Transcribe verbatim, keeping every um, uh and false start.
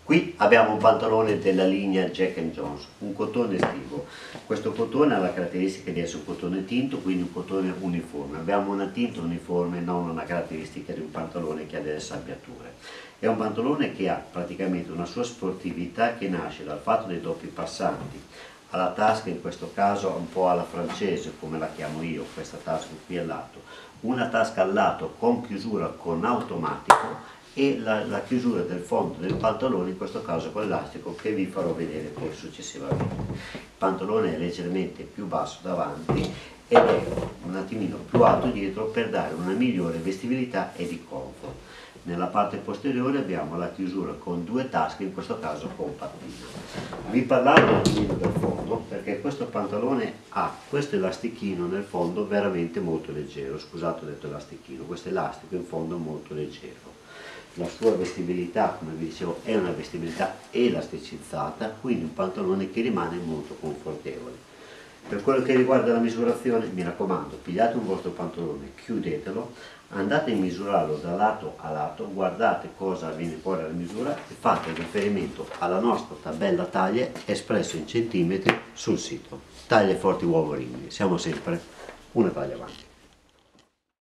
Qui abbiamo un pantalone della linea Jack and Jones, un cotone estivo. Questo cotone ha la caratteristica di essere un cotone tinto, quindi un cotone uniforme. Abbiamo una tinta uniforme, non una caratteristica di un pantalone che ha delle sabbiature. È un pantalone che ha praticamente una sua sportività che nasce dal fatto dei doppi passanti. Ha la tasca, in questo caso un po' alla francese, come la chiamo io, questa tasca qui al lato. Una tasca al lato con chiusura con automatico, e la, la chiusura del fondo del pantalone, in questo caso con l'elastico, che vi farò vedere poi successivamente. Il pantalone è leggermente più basso davanti ed è un attimino più alto dietro per dare una migliore vestibilità e di comfort. Nella parte posteriore abbiamo la chiusura con due tasche, in questo caso con pattina. Vi parlavo un attimino del fondo, perché questo pantalone ha questo elastichino nel fondo veramente molto leggero. Scusate, ho detto elastichino, questo elastico in fondo molto leggero. La sua vestibilità, come vi dicevo, è una vestibilità elasticizzata, quindi un pantalone che rimane molto confortevole. Per quello che riguarda la misurazione, mi raccomando, pigliate un vostro pantalone, chiudetelo, andate a misurarlo da lato a lato, guardate cosa viene fuori alla misura e fate riferimento alla nostra tabella taglie espresso in centimetri sul sito. Taglie forti uovo rimini, siamo sempre una taglia avanti.